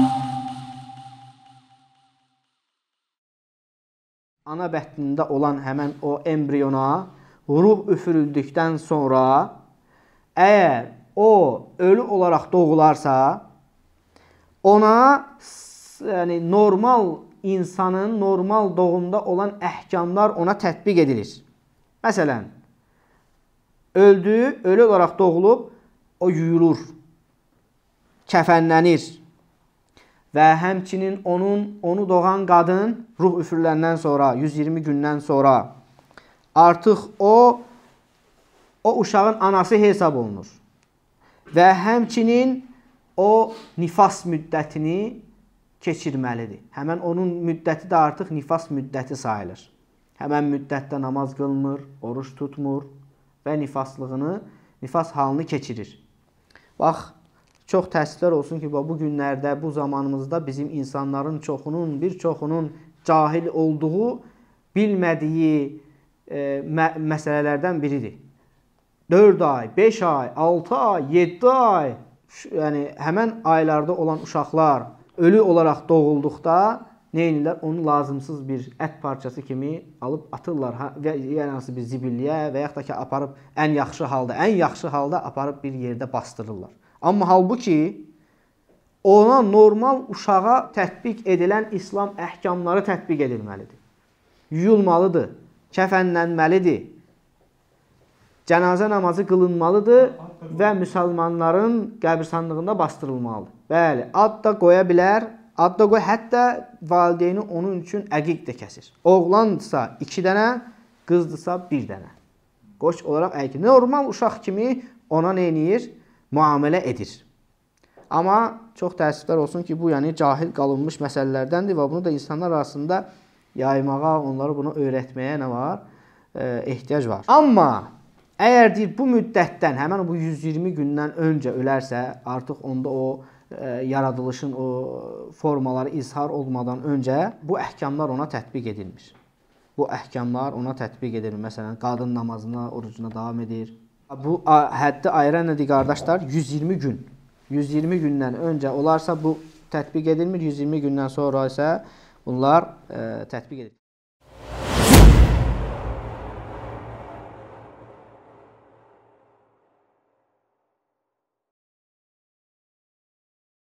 Ana bətnində olan həmən o embriyona ruh üfürüldükdən sonra əgər o ölü olaraq doğularsa, ona yəni normal insanın normal doğumda olan əhkamlar ona tətbiq edilir. Məsələn, ölü olaraq doğulub, o yuyulur, kəfənlənir və həmçinin onu doğan qadın ruh üfürüləndən sonra, 120 gündən sonra artıq o uşağın anası hesab olunur və həmçinin o nifas müddətini keçirməlidir. Həmən onun müddəti də artıq nifas müddəti sayılır. Həmən müddətdə namaz qılmır, oruç tutmur və nifas halını keçirir. Bax, çox təəssüflər olsun ki, bu günlərdə, bu zamanımızda bizim insanların bir çoxunun cahil olduğu, bilmədiyi məsələlərdən biridir. 4 ay, 5 ay, 6 ay, 7 ay, yəni həmən aylarda olan uşaqlar ölü olaraq doğulduqda nə edirlər? Onu lazımsız bir ət parçası kimi alıb atırlar və yəni bir zibilliyə və yaxud da ki, aparıb ən yaxşı halda aparıb bir yerdə bastırırlar. Amma halbuki ona normal uşağa tətbiq edilən İslam əhkamları tətbiq edilməlidir. Yuyulmalıdır, kəfənlənməlidir, cənazə namazı qılınmalıdır və müsəlmanların qəbirstanlığında bastırılmalıdır. Bəli, ad da qoya bilər, hətta valideyni onun üçün əqiq də kəsir. Oğlandırsa 2 dənə, qızdırsa 1 dənə. Qoç olaraq əqiq. Normal uşaq kimi ona nə edir? Müamilə edir. Amma çox təəssüflər olsun ki, bu yəni cahil qalınmış məsələlərdəndir və bunu da insanlar arasında yaymağa, onları bunu öyrətməyə nə var? Ehtiyac var. Amma əgər deyir, bu müddətdən, həmən bu 120 gündən öncə ölərsə, artıq onda o yaradılışın o formaları izhar olmadan öncə bu əhkamlar ona tətbiq edilmir. Bu əhkamlar ona tətbiq edilir. Məsələn, qadın namazına, orucuna davam edir. Bu həddi ayıran nədir qardaşlar? 120 gün. 120 gündən öncə olarsa bu tətbiq edilmir, 120 gündən sonra isə bunlar tətbiq edilir.